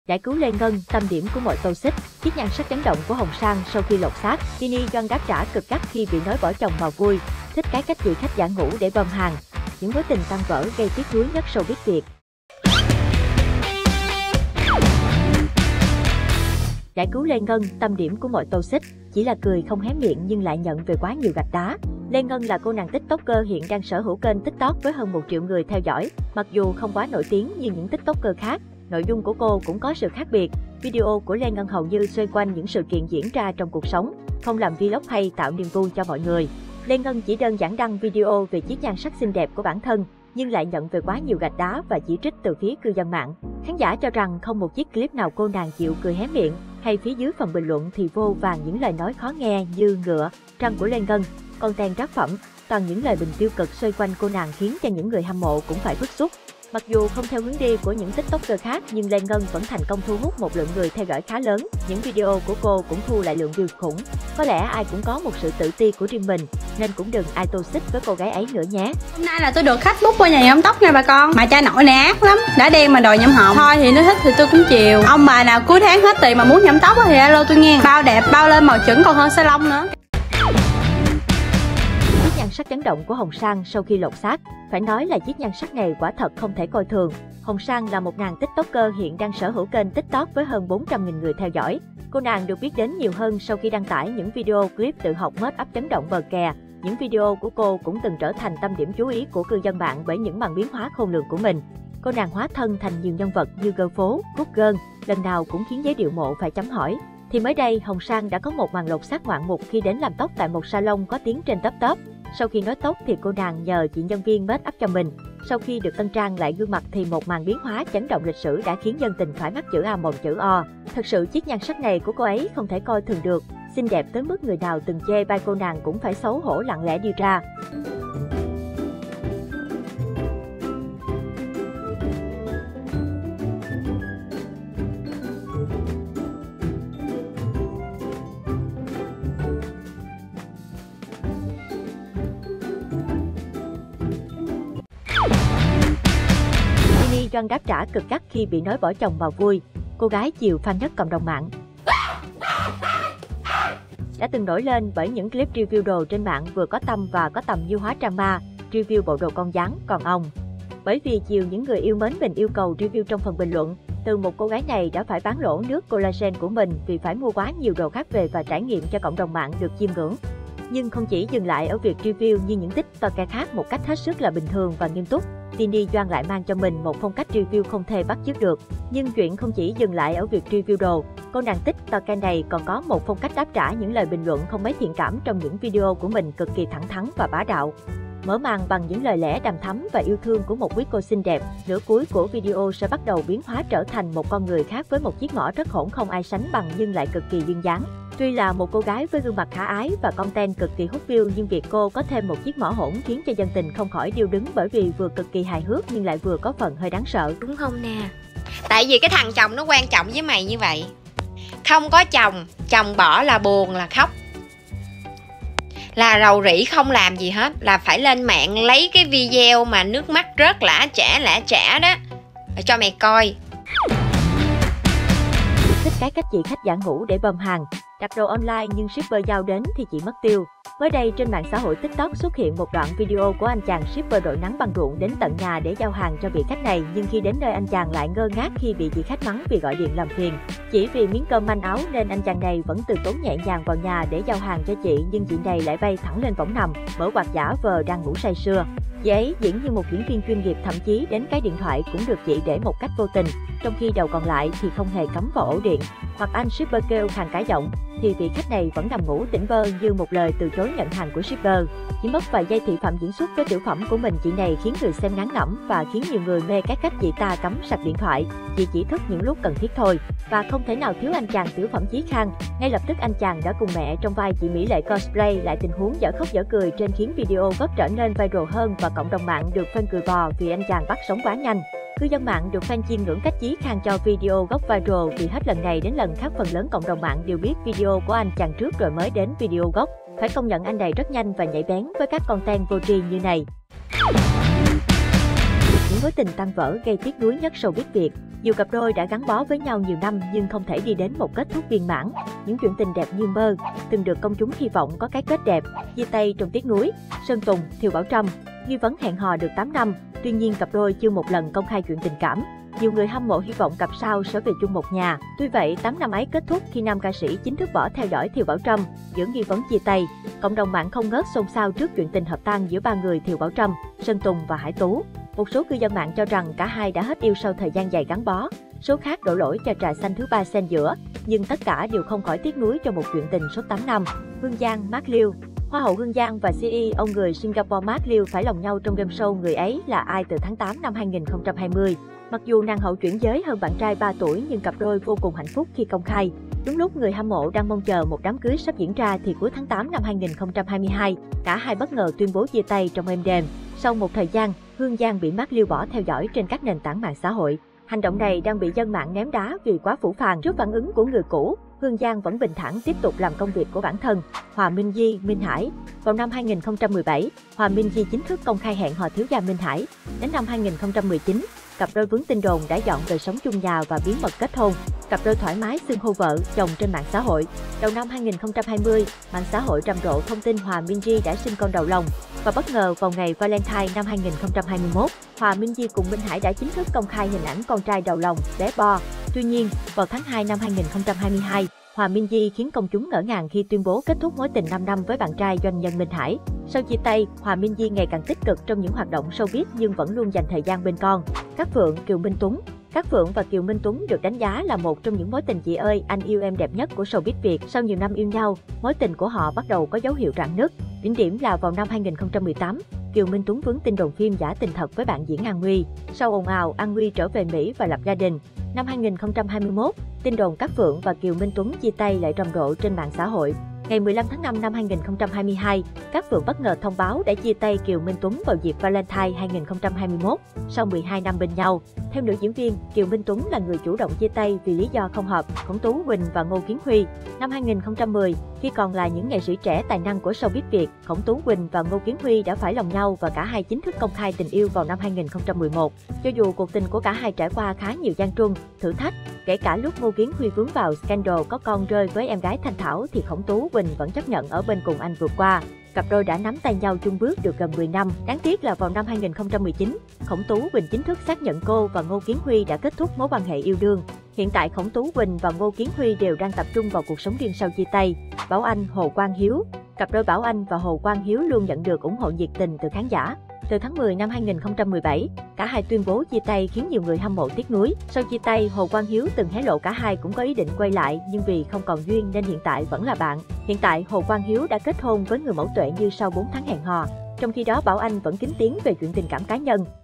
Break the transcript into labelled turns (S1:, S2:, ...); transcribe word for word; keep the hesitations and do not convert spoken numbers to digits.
S1: Giải cứu Lê Ngân, tâm điểm của mọi câu xích. Chiếc nhan sắc chấn động của Hồng Sang sau khi lột xác. Tini Doan đáp trả cực gắt khi bị nói bỏ chồng mà vui. Thích cái cách chị khách giả ngủ để bơm hàng. Những mối tình tan vỡ gây tiếc nuối nhất showbiz Việt. Giải cứu Lê Ngân, tâm điểm của mọi câu xích. Chỉ là cười không hé miệng nhưng lại nhận về quá nhiều gạch đá. Lê Ngân là cô nàng tiktoker hiện đang sở hữu kênh TikTok với hơn một triệu người theo dõi. Mặc dù không quá nổi tiếng như những tiktoker khác, nội dung của cô cũng có sự khác biệt. Video của Lê Ngân hầu như xoay quanh những sự kiện diễn ra trong cuộc sống, không làm vlog hay tạo niềm vui cho mọi người. Lê Ngân chỉ đơn giản đăng video về chiếc nhan sắc xinh đẹp của bản thân, nhưng lại nhận về quá nhiều gạch đá và chỉ trích từ phía cư dân mạng. Khán giả cho rằng không một chiếc clip nào cô nàng chịu cười hé miệng, hay phía dưới phần bình luận thì vô vàn những lời nói khó nghe như ngựa, răng của Lê Ngân, con ten trác phẩm, toàn những lời bình tiêu cực xoay quanh cô nàng khiến cho những người hâm mộ cũng phải bức xúc. Mặc dù không theo hướng đi của những tiktoker khác nhưng Lê Ngân vẫn thành công thu hút một lượng người theo dõi khá lớn. Những video của cô cũng thu lại lượng view khủng. Có lẽ ai cũng có một sự tự ti của riêng mình, nên cũng đừng ai tô xích với cô gái ấy nữa nhé.
S2: Hôm nay là tôi được khách book qua nhà nhuộm tóc nha bà con. Mà cha nội này ác lắm, đã đen mà đòi nhuộm hồng. Thôi thì nếu thích thì tôi cũng chiều. Ông bà nào cuối tháng hết tiền mà muốn nhuộm tóc thì alo tôi nghe. Bao đẹp, bao lên màu chuẩn còn hơn salon nữa.
S1: Chiếc nhan sắc chấn động của Hồng Sang sau khi lột xác. Phải nói là chiếc nhan sắc này quả thật không thể coi thường. Hồng Sang là một nàng tiktoker hiện đang sở hữu kênh TikTok với hơn bốn trăm nghìn người theo dõi. Cô nàng được biết đến nhiều hơn sau khi đăng tải những video clip tự học make up chấn động bờ kè. Những video của cô cũng từng trở thành tâm điểm chú ý của cư dân mạng bởi những màn biến hóa khôn lường của mình. Cô nàng hóa thân thành nhiều nhân vật như girl phố, cút girl, lần nào cũng khiến giới điệu mộ phải chấm hỏi. Thì mới đây, Hồng Sang đã có một màn lột xác ngoạn mục khi đến làm tóc tại một salon có tiếng trên top top. Sau khi nói tóc thì cô nàng nhờ chị nhân viên make up cho mình. Sau khi được tân trang lại gương mặt thì một màn biến hóa chấn động lịch sử đã khiến dân tình phải mắc chữ A mồm chữ O. Thực sự chiếc nhan sắc này của cô ấy không thể coi thường được, xinh đẹp tới mức người nào từng chê bai cô nàng cũng phải xấu hổ lặng lẽ đi ra. Tini Doan đáp trả cực gắt khi bị nói bỏ chồng mà vui. Cô gái chiều fan nhất cộng đồng mạng. Đã từng nổi lên bởi những clip review đồ trên mạng vừa có tâm và có tầm như hóa drama, review bộ đồ con gián, còn ong. Bởi vì chiều những người yêu mến mình yêu cầu review trong phần bình luận, từ một cô gái này đã phải bán lỗ nước collagen của mình vì phải mua quá nhiều đồ khác về và trải nghiệm cho cộng đồng mạng được chiêm ngưỡng. Nhưng không chỉ dừng lại ở việc review như những tiktoker khác một cách hết sức là bình thường và nghiêm túc, Tini Doan lại mang cho mình một phong cách review không thể bắt chước được. Nhưng chuyện không chỉ dừng lại ở việc review đồ, cô nàng tiktoker này còn có một phong cách đáp trả những lời bình luận không mấy thiện cảm trong những video của mình cực kỳ thẳng thắn và bá đạo. Mở màn bằng những lời lẽ đằm thắm và yêu thương của một quý cô xinh đẹp, nửa cuối của video sẽ bắt đầu biến hóa trở thành một con người khác với một chiếc mỏ rất hỗn không ai sánh bằng nhưng lại cực kỳ duyên dáng. Tuy là một cô gái với gương mặt khả ái và content cực kỳ hút view nhưng việc cô có thêm một chiếc mỏ hỗn khiến cho dân tình không khỏi điêu đứng bởi vì vừa cực kỳ hài hước nhưng lại vừa có phần hơi đáng sợ.
S3: Đúng không nè? Tại vì cái thằng chồng nó quan trọng với mày như vậy. Không có chồng, chồng bỏ là buồn là khóc. Là rầu rĩ không làm gì hết, là phải lên mạng lấy cái video mà nước mắt rớt lã chả lã chả đó để cho mày coi.
S1: Thích cái cách chị khách giả ngủ để bơm hàng. Đặt đồ online nhưng shipper giao đến thì chị mất tiêu. Mới đây trên mạng xã hội TikTok xuất hiện một đoạn video của anh chàng shipper đội nắng bằng ruộng đến tận nhà để giao hàng cho vị khách này, nhưng khi đến nơi anh chàng lại ngơ ngác khi bị chị khách mắng vì gọi điện làm phiền. Chỉ vì miếng cơm manh áo nên anh chàng này vẫn từ tốn nhẹ nhàng vào nhà để giao hàng cho chị, nhưng chị này lại bay thẳng lên võng nằm, mở quạt giả vờ đang ngủ say sưa. Chị ấy diễn như một diễn viên chuyên nghiệp, thậm chí đến cái điện thoại cũng được chị để một cách vô tình, trong khi đầu còn lại thì không hề cắm vào ổ điện. Hoặc anh shipper kêu khàn cả giọng, thì vị khách này vẫn nằm ngủ tỉnh bơ như một lời từ chối nhận hàng của shipper. Chỉ mất vài giây thị phạm diễn xuất với tiểu phẩm của mình, chị này khiến người xem ngán ngẩm và khiến nhiều người mê cái cách chị ta cắm sạc điện thoại. Chị chỉ thức những lúc cần thiết thôi. Và không thể nào thiếu anh chàng tiểu phẩm Chí Khang. Ngay lập tức anh chàng đã cùng mẹ trong vai chị Mỹ Lệ cosplay lại tình huống dở khóc dở cười trên, khiến video gốc trở nên viral hơn và cộng đồng mạng được fan cười bò vì anh chàng bắt sống quá nhanh. Cư dân mạng được fan chiêm ngưỡng cách Chí Khang cho video gốc viral vì hết lần này đến lần khác phần lớn cộng đồng mạng đều biết video của anh chàng trước rồi mới đến video gốc. Phải công nhận anh này rất nhanh và nhạy bén với các content vô tri như này. Những mối tình tan vỡ gây tiếc nuối nhất showbiz Việt. Nhiều cặp đôi đã gắn bó với nhau nhiều năm nhưng không thể đi đến một kết thúc viên mãn. Những chuyện tình đẹp như mơ, từng được công chúng hy vọng có cái kết đẹp, chia tay trong tiếc nuối. Sơn Tùng, Thiều Bảo Trâm, nghi vấn hẹn hò được tám năm, tuy nhiên cặp đôi chưa một lần công khai chuyện tình cảm. Nhiều người hâm mộ hy vọng cặp sao sẽ về chung một nhà. Tuy vậy, tám năm ấy kết thúc khi nam ca sĩ chính thức bỏ theo dõi Thiều Bảo Trâm, giữa nghi vấn chia tay. Cộng đồng mạng không ngớt xôn xao trước chuyện tình hợp tan giữa ba người Thiều Bảo Trâm, Sơn Tùng và Hải Tú. Một số cư dân mạng cho rằng cả hai đã hết yêu sau thời gian dài gắn bó. Số khác đổ lỗi cho trà xanh thứ ba xen giữa, nhưng tất cả đều không khỏi tiếc nuối cho một chuyện tình suốt tám năm. Hương Giang, Mark Liu. Hoa hậu Hương Giang và xê e ô người Singapore Mark Liu phải lòng nhau trong game show Người ấy là ai từ tháng tám năm hai nghìn không trăm hai mươi. Mặc dù nàng hậu chuyển giới hơn bạn trai ba tuổi nhưng cặp đôi vô cùng hạnh phúc khi công khai. Đúng lúc người hâm mộ đang mong chờ một đám cưới sắp diễn ra thì cuối tháng tám năm hai nghìn không trăm hai mươi hai, cả hai bất ngờ tuyên bố chia tay trong êm đềm. Sau một thời gian, Hương Giang bị Mark Liu bỏ theo dõi trên các nền tảng mạng xã hội. Hành động này đang bị dân mạng ném đá vì quá phũ phàng. Trước phản ứng của người cũ, Hương Giang vẫn bình thản tiếp tục làm công việc của bản thân. Hòa Minh Di, Minh Hải. Vào năm hai nghìn không trăm mười bảy, Hòa Minh Di chính thức công khai hẹn hò thiếu gia Minh Hải. Đến năm hai nghìn không trăm mười chín, cặp đôi vướng tin đồn đã dọn về sống chung nhà và bí mật kết hôn. Cặp đôi thoải mái xưng hô vợ, chồng trên mạng xã hội. Đầu năm hai nghìn không trăm hai mươi, mạng xã hội rầm rộ thông tin Hòa Minh Di đã sinh con đầu lòng. Và bất ngờ vào ngày Valentine năm hai nghìn không trăm hai mươi mốt, Hòa Minh Di cùng Minh Hải đã chính thức công khai hình ảnh con trai đầu lòng, bé Bo. Tuy nhiên, vào tháng hai năm hai nghìn không trăm hai mươi hai, Hòa Minh Di khiến công chúng ngỡ ngàng khi tuyên bố kết thúc mối tình năm năm với bạn trai doanh nhân Minh Hải. Sau chia tay, Hòa Minh Di ngày càng tích cực trong những hoạt động showbiz nhưng vẫn luôn dành thời gian bên con. Cát Phượng, Kiều Minh Tuấn. Cát Phượng và Kiều Minh Tuấn được đánh giá là một trong những mối tình chị ơi anh yêu em đẹp nhất của showbiz Việt. Sau nhiều năm yêu nhau, mối tình của họ bắt đầu có dấu hiệu rạn nứt. Đỉnh điểm là vào năm hai nghìn không trăm mười tám, Kiều Minh Tuấn vướng tin đồn phim giả tình thật với bạn diễn An Nguy. Sau ồn ào, An Nguy trở về Mỹ và lập gia đình. Năm hai nghìn không trăm hai mươi mốt, tin đồn Cát Phượng và Kiều Minh Tuấn chia tay lại rầm rộ trên mạng xã hội. Ngày mười lăm tháng năm năm hai nghìn không trăm hai mươi hai, Cát Phượng bất ngờ thông báo đã chia tay Kiều Minh Tuấn vào dịp Valentine hai nghìn không trăm hai mươi mốt, sau mười hai năm bên nhau. Theo nữ diễn viên, Kiều Minh Tuấn là người chủ động chia tay vì lý do không hợp. Khổng Tú Quỳnh và Ngô Kiến Huy. Năm hai nghìn không trăm mười, khi còn là những nghệ sĩ trẻ tài năng của showbiz Việt, Khổng Tú Quỳnh và Ngô Kiến Huy đã phải lòng nhau và cả hai chính thức công khai tình yêu vào năm hai nghìn không trăm mười một. Cho dù cuộc tình của cả hai trải qua khá nhiều gian truân, thử thách, kể cả lúc Ngô Kiến Huy vướng vào scandal có con rơi với em gái Thanh Thảo thì Khổng Tú Quỳnh vẫn chấp nhận ở bên cùng anh vượt qua. Cặp đôi đã nắm tay nhau chung bước được gần mười năm. Đáng tiếc là vào năm hai nghìn không trăm mười chín, Khổng Tú Quỳnh chính thức xác nhận cô và Ngô Kiến Huy đã kết thúc mối quan hệ yêu đương. Hiện tại Khổng Tú Quỳnh và Ngô Kiến Huy đều đang tập trung vào cuộc sống riêng sau chia tay. Bảo Anh, Hồ Quang Hiếu. Cặp đôi Bảo Anh và Hồ Quang Hiếu luôn nhận được ủng hộ nhiệt tình từ khán giả. Từ tháng mười năm hai nghìn không trăm mười bảy, cả hai tuyên bố chia tay khiến nhiều người hâm mộ tiếc nuối. Sau chia tay, Hồ Quang Hiếu từng hé lộ cả hai cũng có ý định quay lại nhưng vì không còn duyên nên hiện tại vẫn là bạn. Hiện tại, Hồ Quang Hiếu đã kết hôn với người mẫu Tuệ Như sau bốn tháng hẹn hò. Trong khi đó, Bảo Anh vẫn kín tiếng về chuyện tình cảm cá nhân.